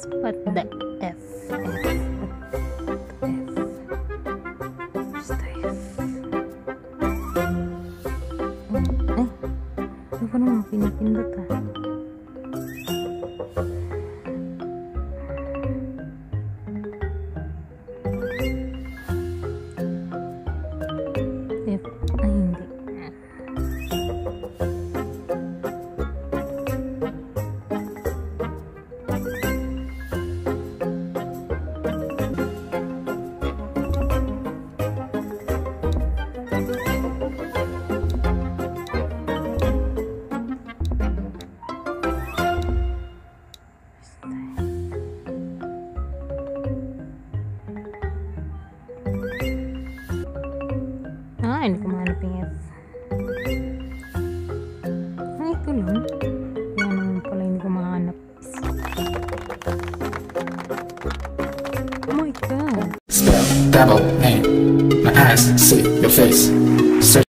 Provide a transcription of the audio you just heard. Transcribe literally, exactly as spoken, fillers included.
What the F? F. Apa naman pinipindot ah? F. Ay hindi. Ah, hindi ko mahanap yung F. Ah, ito lang. Kaya naman pala hindi ko mahanap. Oh my god. Spell, double, name. My eyes see your face. Search